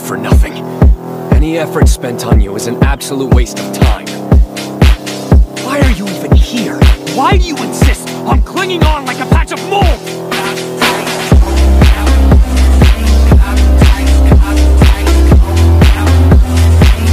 for nothing. Any effort spent on you is an absolute waste of time. Why are you even here? Why do you insist